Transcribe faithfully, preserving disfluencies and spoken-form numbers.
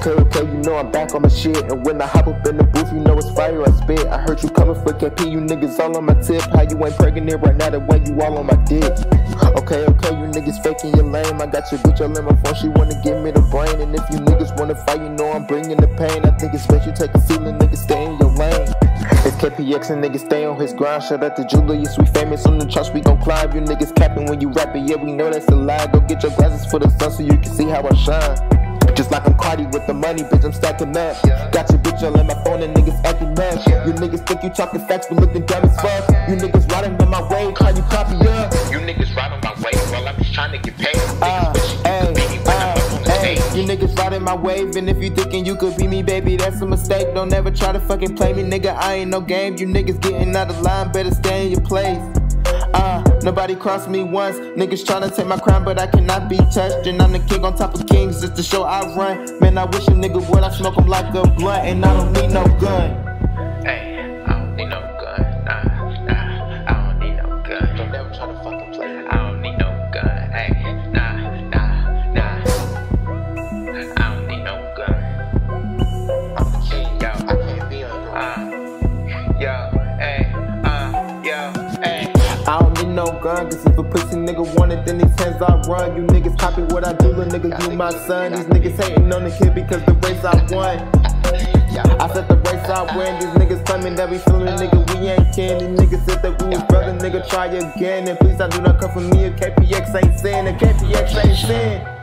Okay, okay, you know I'm back on my shit. And when I hop up in the booth, you know it's fire I spit. I heard you coming for K P, you niggas all on my tip. How you ain't pregnant right now, the way you all on my dick. Okay, okay, you niggas faking your lame. I got your bitch all in my phone, she wanna give me the brain. And if you niggas wanna fight, you know I'm bringing the pain. I think it's best you take a feeling, niggas stay in your lane. It's K P X and niggas stay on his grind. Shout out to Julius, we famous on the charts, we gon' climb. You niggas capping when you rapping, yeah, we know that's a lie. Go get your glasses for the sun so you can see how I shine. Just like I'm Cardi with the money, bitch, I'm stacking up. Got your bitch all in my phone and niggas acting up. You niggas think you talking facts, but looking dumb as fuck. You niggas riding on my wave, how you copy up? You niggas riding my wave while I'm just trying to get paid. Uh, ay, uh, ay, you niggas riding my wave, and if you thinking you could be me, baby, that's a mistake. Don't ever try to fucking play me, nigga, I ain't no game. You niggas getting out of line, better stay in your place. Uh, nobody crossed me once. Niggas tryna take my crown, but I cannot be touched. And I'm the king on top of kings, just to show I run. Man, I wish a nigga would, I smoke him like a blunt. And I don't need no gun. Hey, I don't need no gun, nah, nah, I don't need no gun. Don't ever try to fucking play me. I don't need no gun, hey, nah, nah, nah. I don't need no gun. I'm the king, Yo, I can't be on your uh, yo, hey, uh, yo, hey. I don't need no gun, cause if a pussy nigga want it, then these hands I run. You niggas copy what I do, little nigga, you my son. These niggas hating on the kid because the race I won. I said the race I win, these niggas claiming that we feeling, nigga, we ain't kin. These niggas said that we was brother, nigga, try again. And please, I do not come from me if K P X ain't sin, and K P X ain't sin.